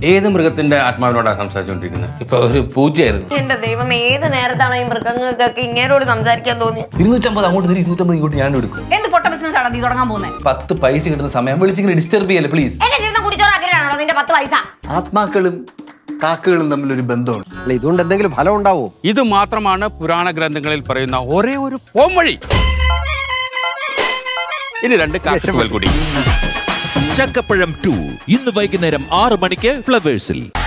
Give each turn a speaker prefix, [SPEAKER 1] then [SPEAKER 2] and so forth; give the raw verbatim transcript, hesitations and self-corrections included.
[SPEAKER 1] ഏത് മൃഗത്തിന്റെ ആത്മാവിനോടാണ് സംസാരിച്ചുകൊണ്ടിരിക്കുന്നത്? ഇപ്പൊ ഒരു പൂച്ചയായിരുന്നു.
[SPEAKER 2] എന്റെ ദൈവം, ഏത് നേരത്താണോ ഈ മൃഗങ്ങൾക്കൊക്കെ ഇങ്ങനോട് സംസാരിക്കാൻ തോന്നി?
[SPEAKER 1] ഇരുന്നൂറ്റമ്പത് അങ്ങോട്ട് തരും, ഇരുന്നൂറ്റമ്പത് ഇങ്ങോട്ട് ഞാൻ എടുക്കും.
[SPEAKER 2] എന്ത് പൊട്ട ബിസിനസ് ആണ് നീ തുടങ്ങാൻ പോകുന്നത്?
[SPEAKER 1] പത്ത് പൈസ കിട്ടുന്ന സമയം വിളിച്ചിങ്ങനെ ഡിസ്റ്റർബ് ചെയ്യല്ലേ പ്ലീസ്.
[SPEAKER 2] എന്റെ ജീവിതം കുടിച്ചോറാക്കിയാണോ നിന്റെ പത്ത് പൈസ?
[SPEAKER 3] ആത്മാക്കളും കാക്കകളും തമ്മിലൊരു ബന്ധമാണ്.
[SPEAKER 4] അല്ല, ഇതുകൊണ്ട് എന്തെങ്കിലും ഫലം ഉണ്ടാവോ?
[SPEAKER 5] ഇത് മാത്രമാണ് പുരാണ ഗ്രന്ഥങ്ങളിൽ പറയുന്ന ഒരേ ഒരു പോംവഴി. ഇനി രണ്ട് കാശുകൾ കൂടി.
[SPEAKER 6] ചക്കപ്പഴം ടു ഇന്ന് വൈകുന്നേരം ആറ് മണിക്ക് ഫ്ലവേഴ്സിൽ.